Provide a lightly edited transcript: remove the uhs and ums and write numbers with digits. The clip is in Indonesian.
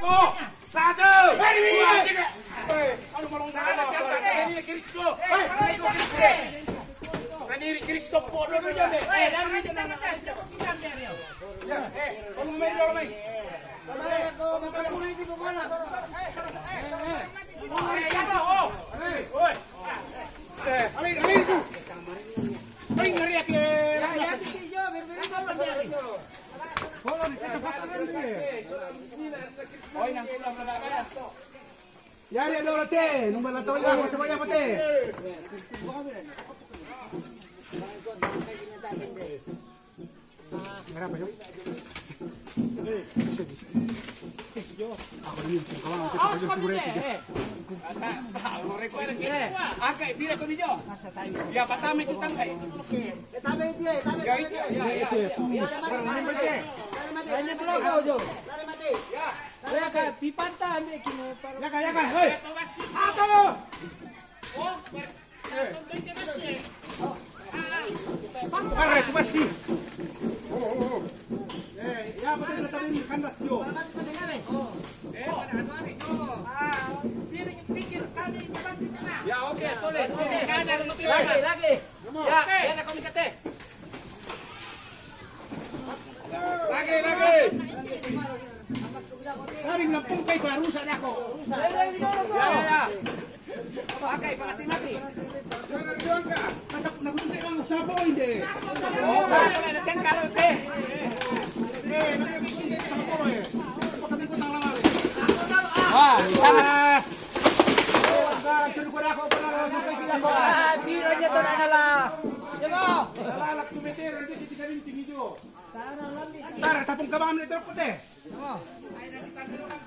Aku. Satu. Dua, tiga. Aduh, malong tangan. Ini Kristo. Kaniri Kristo po. Dari aja deh. Ya, kamu main dulu main. Kemarin aku makan pula itu bola. Alin itu. Paling ngeri ya. Ya dia ada orang teh, nombor tahu lah macam mana apa teh. Berapa jam? Angkat bila kau ni jo. Ya patame tu tangkai. Tabe dia, tabe. Ya. Banyak pulau kau jo. Ya. Saya ke pipanta ambil kini. Ya kan. Hei. Apa? Oh, Pare, tu pasti. Oh. Ya betul betul ini kandas jo. Ya oke, boleh. Lagi. Ya, ya kau mikate. Lagi. Hari melempung kai baru sana aku. Ya. Pakai mati. Jangan ka. Nak lang sabo hindi. Oh, ada tengkal teh. Bironya tu nak lah. Jemo. Lalak tu beter nanti kita minti video. Sana lambi. Tar tapong kabam ni terputih. Oh.